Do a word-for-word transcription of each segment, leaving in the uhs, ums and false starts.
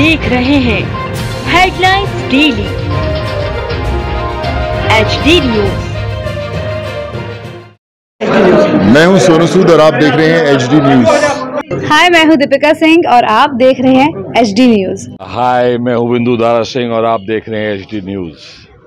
देख रहे हैं headlines daily H D news. मैं हूं सोनू सूद और आप देख रहे हैं एच डी न्यूज। हाय, मैं हूं दीपिका सिंह और आप देख रहे हैं एच डी न्यूज। हाय, मैं हूं बिंदु दारा सिंह और आप देख रहे हैं एच डी न्यूज।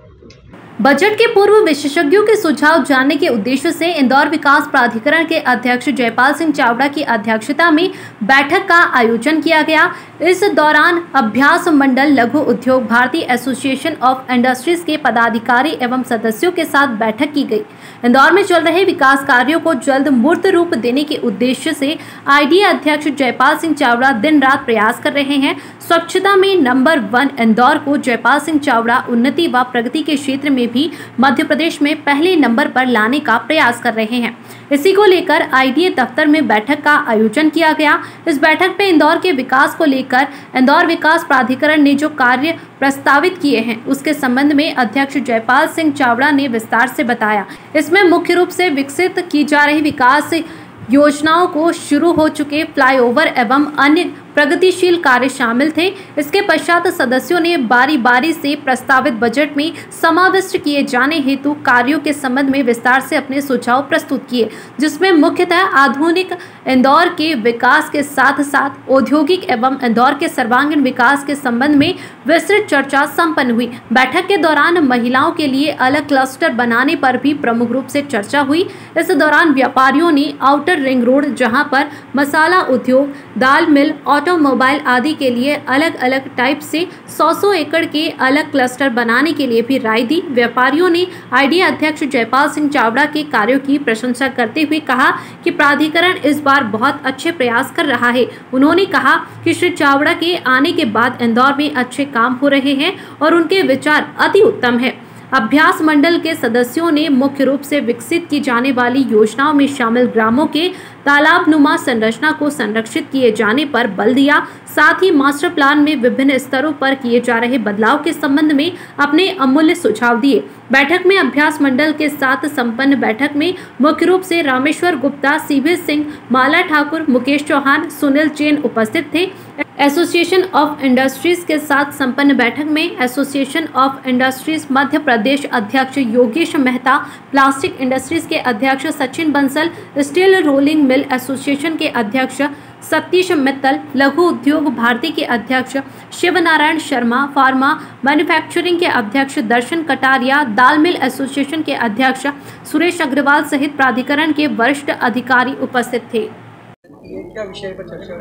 बजट के पूर्व विशेषज्ञों के सुझाव जानने के उद्देश्य से इंदौर विकास प्राधिकरण के अध्यक्ष जयपाल सिंह चावड़ा की अध्यक्षता में बैठक का आयोजन किया गया। इस दौरान अभ्यास मंडल लघु उद्योग भारतीय एसोसिएशन ऑफ इंडस्ट्रीज के पदाधिकारी एवं सदस्यों के साथ बैठक की गई। इंदौर में चल रहे विकास कार्यों को जल्द मूर्त रूप देने के उद्देश्य से आईडीए अध्यक्ष जयपाल सिंह चावड़ा दिन रात प्रयास कर रहे हैं। स्वच्छता में नंबर वन इंदौर को जयपाल सिंह चावड़ा उन्नति व प्रगति के क्षेत्र में भी मध्य प्रदेश में पहले नंबर पर लाने का प्रयास कर रहे हैं। इसी को लेकर आईडीए दफ्तर में बैठक का आयोजन किया गया। इस बैठक में इंदौर के विकास को लेकर इंदौर विकास प्राधिकरण ने जो कार्य प्रस्तावित किए हैं उसके संबंध में अध्यक्ष जयपाल सिंह चावड़ा ने विस्तार से बताया। इसमें मुख्य रूप से विकसित की जा रही विकास योजनाओं को शुरू हो चुके फ्लाईओवर एवं अन्य प्रगतिशील कार्य शामिल थे। इसके पश्चात सदस्यों ने बारी बारी से प्रस्तावित बजट में समाविष्ट किए जाने हेतु कार्यों के संबंध में विस्तार से अपने सुझाव प्रस्तुत किए, जिसमें मुख्यतः आधुनिक इंदौर के विकास के साथ साथ औद्योगिक एवं इंदौर के सर्वांगीण विकास के संबंध में विस्तृत चर्चा संपन्न हुई। बैठक के दौरान महिलाओं के लिए अलग क्लस्टर बनाने पर भी प्रमुख रूप से चर्चा हुई। इस दौरान व्यापारियों ने आउटर रिंग रोड, जहां पर मसाला उद्योग, दाल मिल, ऑटोमोबाइल आदि के लिए अलग अलग टाइप से सौ सौ एकड़ के अलग क्लस्टर बनाने के लिए भी राय दी। व्यापारियों ने आईडीए अध्यक्ष जयपाल सिंह चावड़ा के कार्यों की प्रशंसा करते हुए कहा कि प्राधिकरण इस बार बहुत अच्छे प्रयास कर रहा है। उन्होंने कहा कि श्री चावड़ा के आने के बाद इंदौर में अच्छे काम हो रहे हैं और उनके विचार अति उत्तम है। अभ्यास मंडल के सदस्यों ने मुख्य रूप से विकसित की जाने वाली योजनाओं में शामिल ग्रामों के तालाब नुमा संरचना को संरक्षित किए जाने पर बल दिया। साथ ही मास्टर प्लान में विभिन्न स्तरों पर किए जा रहे बदलाव के संबंध में अपने अमूल्य सुझाव दिए। बैठक में अभ्यास मंडल के साथ संपन्न बैठक में मुख्य रूप से रामेश्वर गुप्ता, सीबी सिंह, माला ठाकुर, मुकेश चौहान, सुनील जैन उपस्थित थे। एसोसिएशन ऑफ इंडस्ट्रीज के साथ संपन्न बैठक में association of industries Madhya Pradesh अध्यक्ष योगेश मेहता, प्लास्टिक इंडस्ट्रीज के अध्यक्ष Sachin Bansal, steel rolling mill association के अध्यक्ष सतीश मित्तल, लघु उद्योग भारती के अध्यक्ष शिव नारायण शर्मा, फार्मा मैन्युफैक्चरिंग के अध्यक्ष दर्शन कटारिया, दाल मिल एसोसिएशन के अध्यक्ष सुरेश अग्रवाल सहित प्राधिकरण के वरिष्ठ अधिकारी उपस्थित थे। क्या विषय पर चर्चा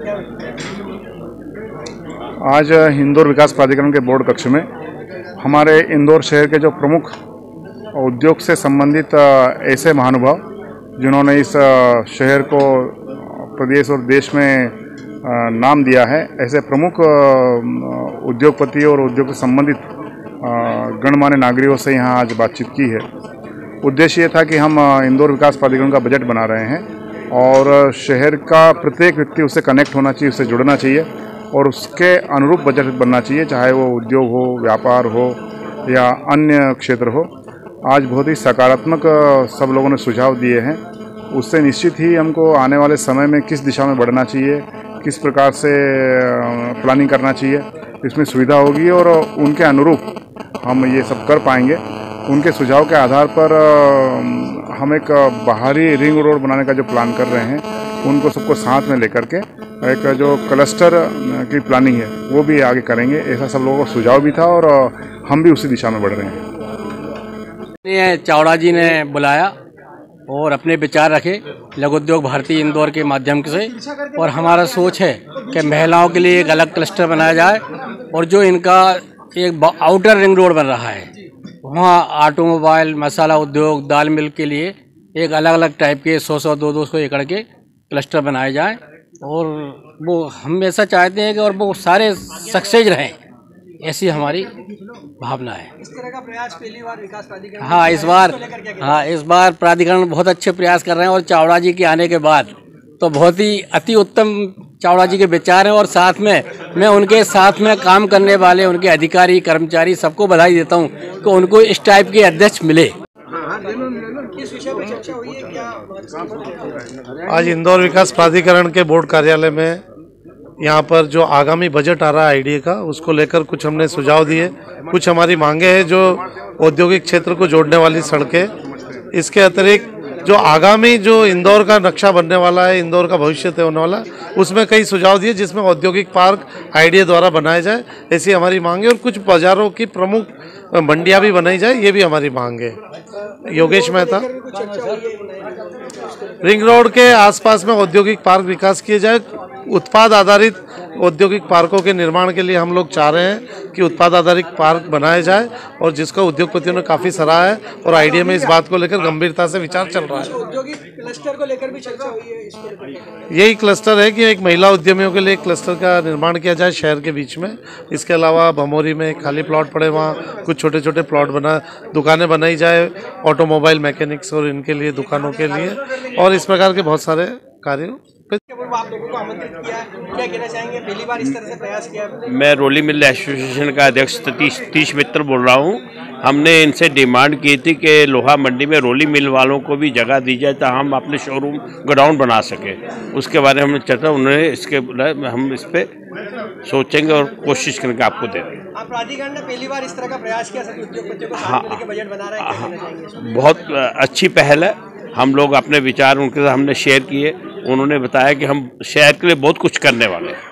आज इंदौर विकास प्राधिकरण के बोर्ड कक्ष में हमारे इंदौर शहर के जो प्रमुख उद्योग से संबंधित ऐसे महानुभाव जिन्होंने इस शहर को प्रदेश और देश में नाम दिया है, ऐसे प्रमुख उद्योगपति और उद्योग से संबंधित गणमान्य नागरिकों से यहाँ आज बातचीत की है। उद्देश्य ये था कि हम इंदौर विकास प्राधिकरण का बजट बना रहे हैं और शहर का प्रत्येक व्यक्ति उससे कनेक्ट होना चाहिए, उससे जुड़ना चाहिए और उसके अनुरूप बजट बनना चाहिए, चाहे वो उद्योग हो, व्यापार हो या अन्य क्षेत्र हो। आज बहुत ही सकारात्मक सब लोगों ने सुझाव दिए हैं। उससे निश्चित ही हमको आने वाले समय में किस दिशा में बढ़ना चाहिए, किस प्रकार से प्लानिंग करना चाहिए, इसमें सुविधा होगी और उनके अनुरूप हम ये सब कर पाएंगे। उनके सुझाव के आधार पर हम एक बाहरी रिंग रोड बनाने का जो प्लान कर रहे हैं, उनको सबको साथ में लेकर के एक जो क्लस्टर की प्लानिंग है वो भी आगे करेंगे। ऐसा सब लोगों का सुझाव भी था और हम भी उसी दिशा में बढ़ रहे हैं। चावड़ा जी ने बुलाया और अपने विचार रखे लघु उद्योग भारती इंदौर के माध्यम से, और हमारा सोच है कि महिलाओं के लिए एक अलग क्लस्टर बनाया जाए और जो इनका एक आउटर रिंग रोड बन रहा है वहाँ ऑटोमोबाइल, मसाला उद्योग, दाल मिल के लिए एक अलग अलग टाइप के सौ सौ दो दो सौ एकड़ के क्लस्टर बनाए जाएं और वो हम ऐसा चाहते हैं कि और वो सारे सक्सेस रहें, ऐसी हमारी भावना है। इस तरह का प्रयास पहली बार विकास प्राधिकरण हाँ इस बार हाँ इस बार प्राधिकरण बहुत अच्छे प्रयास कर रहे हैं और चावड़ा जी के आने के बाद तो बहुत ही अति उत्तम चावड़ा जी के विचार हैं और साथ में मैं उनके साथ में काम करने वाले उनके अधिकारी, कर्मचारी सबको बधाई देता हूं कि उनको इस टाइप के अध्यक्ष मिले। किस विषय पर चर्चा हुई है, क्या? आज इंदौर विकास प्राधिकरण के बोर्ड कार्यालय में यहाँ पर जो आगामी बजट आ रहा है आईडीए का, उसको लेकर कुछ हमने सुझाव दिए। कुछ हमारी मांगे हैं, जो औद्योगिक क्षेत्र को जोड़ने वाली सड़कें, इसके अतिरिक्त जो आगामी जो इंदौर का नक्शा बनने वाला है, इंदौर का भविष्य तय होने वाला है, उसमें कई सुझाव दिए जिसमें औद्योगिक पार्क आईडीए द्वारा बनाया जाए, ऐसी हमारी मांग है। और कुछ बाजारों की प्रमुख मंडियां भी बनाई जाए, ये भी हमारी मांग है। योगेश मेहता। रिंग रोड के आसपास में औद्योगिक पार्क विकास किए जाए। उत्पाद आधारित औद्योगिक पार्कों के निर्माण के लिए हम लोग चाह रहे हैं कि उत्पाद आधारित पार्क बनाया जाए, और जिसका उद्योगपतियों ने काफ़ी सराहा है, और आईडीए में इस बात को लेकर गंभीरता से विचार चल रहा है। औद्योगिक क्लस्टर को लेकर भी चर्चा हुई है इसको। यही क्लस्टर है कि एक महिला उद्यमियों के लिए एक क्लस्टर का निर्माण किया जाए शहर के बीच में। इसके अलावा भमोरी में खाली प्लॉट पड़े, वहाँ कुछ छोटे छोटे प्लॉट बना दुकानें बनाई जाए, ऑटोमोबाइल मैकेनिक्स और इनके लिए, दुकानों के लिए, और इस प्रकार के बहुत सारे कार्यों। आप लोगों को आमंत्रित किया, क्या कहना चाहेंगे? पहली बार इस तरह से प्रयास किया। मैं रोली मिल एसोसिएशन का अध्यक्ष सतीश तीश मित्र बोल रहा हूँ। हमने इनसे डिमांड की थी कि लोहा मंडी में रोली मिल वालों को भी जगह दी जाए, ताकि हम अपने शोरूम गोडाउन बना सकें। उसके बारे में हमने चर्चा, उन्होंने इसके हम इस पे सोचेंगे और कोशिश करेंगे आपको दे देंगे। आप प्राधिकरण ने पहली बार इस तरह का प्रयास किया, सभी उद्योगपतियों को साथ मिलकर बजट बना रहे हैं, क्या कहना चाहेंगे? बहुत अच्छी पहल है। हम लोग अपने विचार उनके साथ हमने शेयर किए, उन्होंने बताया कि हम शहर के लिए बहुत कुछ करने वाले हैं।